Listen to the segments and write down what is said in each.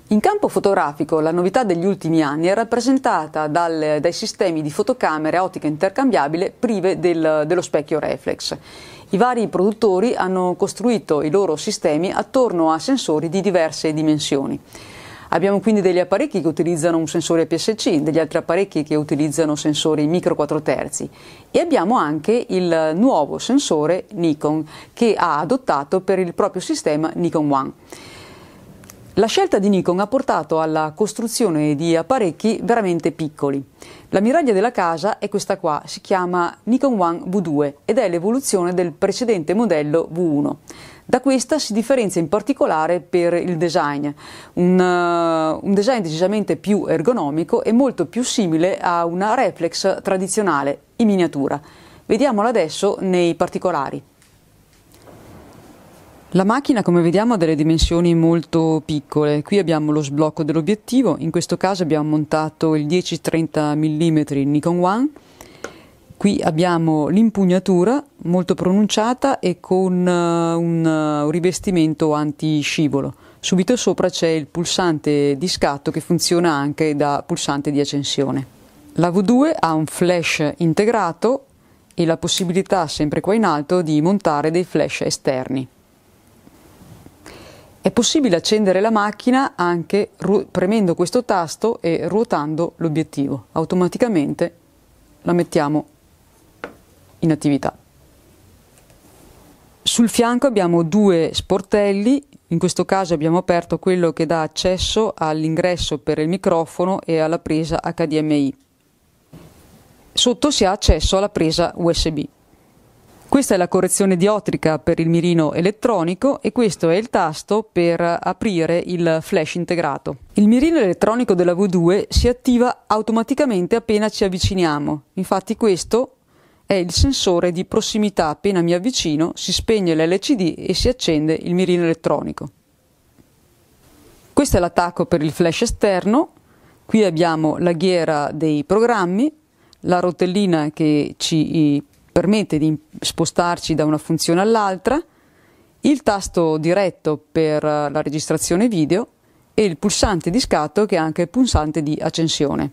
In campo fotografico la novità degli ultimi anni è rappresentata dai sistemi di fotocamere a ottica intercambiabile prive dello specchio reflex. I vari produttori hanno costruito i loro sistemi attorno a sensori di diverse dimensioni. Abbiamo quindi degli apparecchi che utilizzano un sensore APS-C, degli altri apparecchi che utilizzano sensori micro 4 terzi e abbiamo anche il nuovo sensore Nikon che ha adottato per il proprio sistema Nikon One. La scelta di Nikon ha portato alla costruzione di apparecchi veramente piccoli. La miraglia della casa è questa qua, si chiama Nikon One V2 ed è l'evoluzione del precedente modello V1. Da questa si differenzia in particolare per il design, un design decisamente più ergonomico e molto più simile a una reflex tradizionale in miniatura. Vediamola adesso nei particolari. La macchina, come vediamo, ha delle dimensioni molto piccole. Qui abbiamo lo sblocco dell'obiettivo, in questo caso abbiamo montato il 10-30 mm Nikon One. Qui abbiamo l'impugnatura molto pronunciata e con un rivestimento anti-scivolo. Subito sopra c'è il pulsante di scatto che funziona anche da pulsante di accensione. La V2 ha un flash integrato e la possibilità, sempre qua in alto, di montare dei flash esterni. È possibile accendere la macchina anche premendo questo tasto e ruotando l'obiettivo. Automaticamente la mettiamo in attività. Sul fianco abbiamo due sportelli, in questo caso abbiamo aperto quello che dà accesso all'ingresso per il microfono e alla presa HDMI. Sotto si ha accesso alla presa USB. Questa è la correzione diottrica per il mirino elettronico e questo è il tasto per aprire il flash integrato. Il mirino elettronico della V2 si attiva automaticamente appena ci avviciniamo, infatti questo è il sensore di prossimità. Appena mi avvicino si spegne l'LCD e si accende il mirino elettronico. Questo è l'attacco per il flash esterno, qui abbiamo la ghiera dei programmi, la rotellina che ci permette di spostarci da una funzione all'altra, il tasto diretto per la registrazione video e il pulsante di scatto che è anche il pulsante di accensione.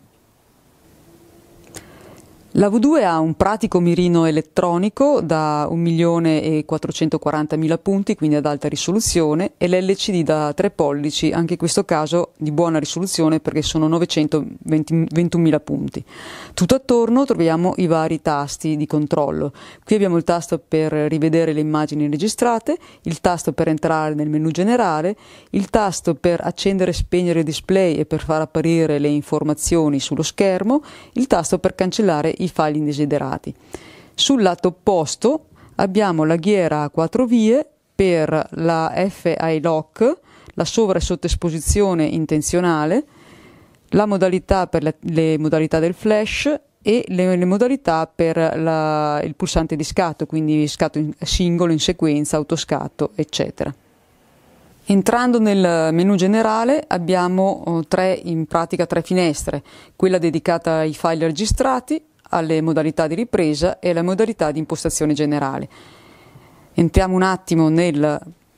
La V2 ha un pratico mirino elettronico da 1.440.000 punti, quindi ad alta risoluzione, e l'LCD da 3 pollici, anche in questo caso di buona risoluzione perché sono 921.000 punti. Tutto attorno troviamo i vari tasti di controllo. Qui abbiamo il tasto per rivedere le immagini registrate, il tasto per entrare nel menu generale, il tasto per accendere e spegnere il display e per far apparire le informazioni sullo schermo, il tasto per cancellare i file indesiderati. Sul lato opposto abbiamo la ghiera a 4 vie per la F-iLock, la sovra e sottoesposizione intenzionale, la modalità per le modalità del flash e le modalità per il pulsante di scatto, quindi scatto singolo, in sequenza, autoscatto, eccetera. Entrando nel menu generale abbiamo in pratica tre finestre, quella dedicata ai file registrati, alle modalità di ripresa e alla modalità di impostazione generale. Entriamo un attimo nella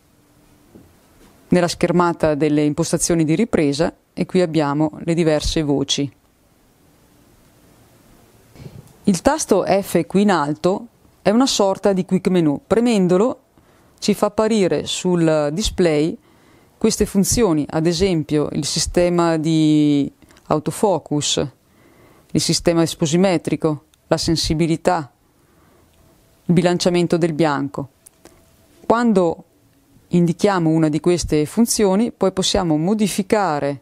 schermata delle impostazioni di ripresa e qui abbiamo le diverse voci. Il tasto F qui in alto è una sorta di quick menu. Premendolo ci fa apparire sul display queste funzioni, ad esempio il sistema di autofocus, il sistema esposimetrico, la sensibilità, il bilanciamento del bianco. Quando indichiamo una di queste funzioni, poi possiamo modificare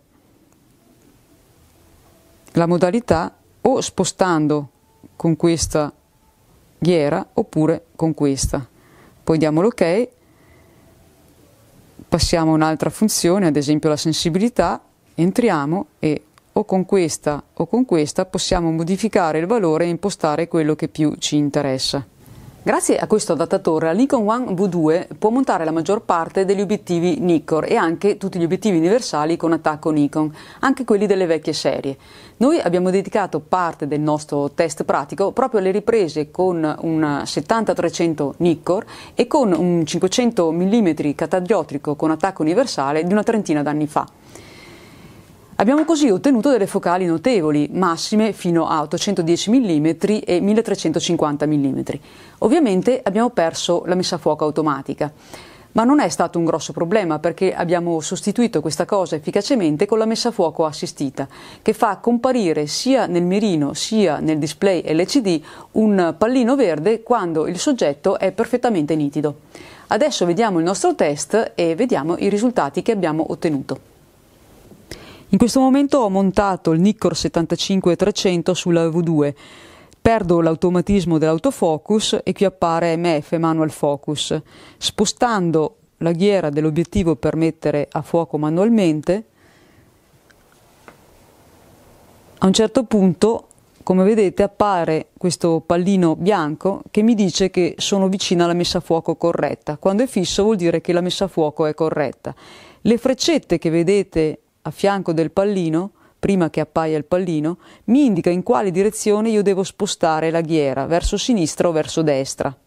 la modalità o spostando con questa ghiera oppure con questa. Poi diamo l'ok, passiamo a un'altra funzione, ad esempio la sensibilità, entriamo e o con questa possiamo modificare il valore e impostare quello che più ci interessa. Grazie a questo adattatore, la Nikon One V2 può montare la maggior parte degli obiettivi Nikkor e anche tutti gli obiettivi universali con attacco Nikon, anche quelli delle vecchie serie. Noi abbiamo dedicato parte del nostro test pratico proprio alle riprese con un 70-300 Nikkor e con un 500 mm catadiotrico con attacco universale di una trentina d'anni fa. Abbiamo così ottenuto delle focali notevoli, massime fino a 810 mm e 1350 mm. Ovviamente abbiamo perso la messa a fuoco automatica, ma non è stato un grosso problema perché abbiamo sostituito questa cosa efficacemente con la messa a fuoco assistita, che fa comparire sia nel mirino sia nel display LCD un pallino verde quando il soggetto è perfettamente nitido. Adesso vediamo il nostro test e vediamo i risultati che abbiamo ottenuto. In questo momento ho montato il Nikkor 75-300 sulla V2, perdo l'automatismo dell'autofocus e qui appare MF, Manual Focus. Spostando la ghiera dell'obiettivo per mettere a fuoco manualmente, a un certo punto, come vedete, appare questo pallino bianco che mi dice che sono vicina alla messa a fuoco corretta. Quando è fisso vuol dire che la messa a fuoco è corretta. Le freccette che vedete a fianco del pallino, prima che appaia il pallino, mi indica in quale direzione io devo spostare la ghiera, verso sinistra o verso destra.